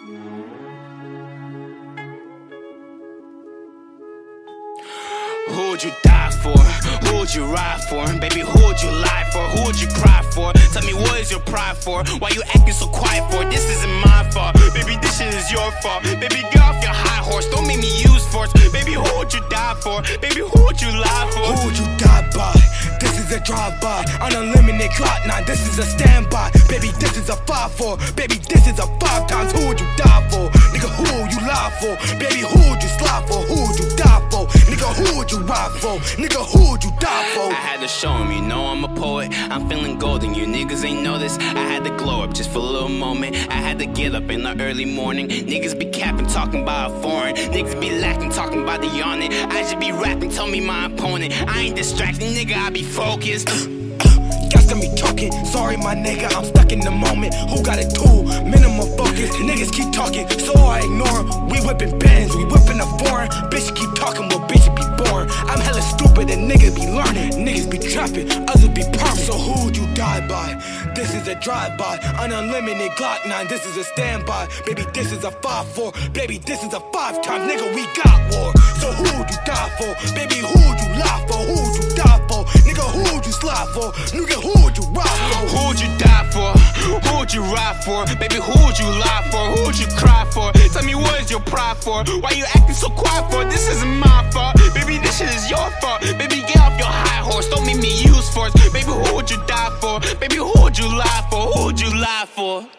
Who would you die for? Who would you ride for? Baby, who would you lie for? Who would you cry for? Tell me, what is your pride for? Why you acting so quiet for? This isn't my fault. Baby, this shit is your fault. Baby, get off your high horse. Don't make me use force. Baby, who would you die for? Baby, who would you lie for? Who would you die by? This is a drive-by. On unlimited clock 9, this is a standby. Baby, this is a 5-4. Baby, this is a 5 times. Who would you die for? Nigga, who would you lie for? Baby, who would you slide for? Who would you die for? Nigga, who would you ride for? Nigga, who would you die for? I had to show him, you know I'm a poet. I'm feeling golden, you niggas ain't know this. I had to glow up just for a little moment. I had to get up in the early morning. Niggas be capping, talking about a foreign. Niggas be lacking, talking about the yawning. I should be rapping, tell me my opponent. I ain't distracted, nigga, I be focused. Guys got me talking, sorry my nigga, I'm stuck in the moment. Who got a tool? Minimum focus. Niggas keep talking, so I ignore 'em. We whipping bands, we whipping a foreign. Bitch keep talking, well bitch be born. I'm hella stupid and niggas be learning. Niggas be trapping, others be permanent. So who would you die by? This is a drive-by. On unlimited Glock 9, this is a standby. Baby, this is a 5-4. Baby, this is a 5 times. Nigga, we got war. So who would you die for? Baby, who would you lie for? Who would you die for? Nigga, who would you slide for? Nigga, who would you ride for? Who would you die for? Who would you ride for? Baby, who would you lie for? Who would you cry for? Tell me, what is your pride for? Why you acting so quiet for? This isn't my fault. Baby, this shit is your fault. Baby, get off your high horse. Don't make me use force. Baby, who would you die for? Baby, who would you lie for? Who would you lie for?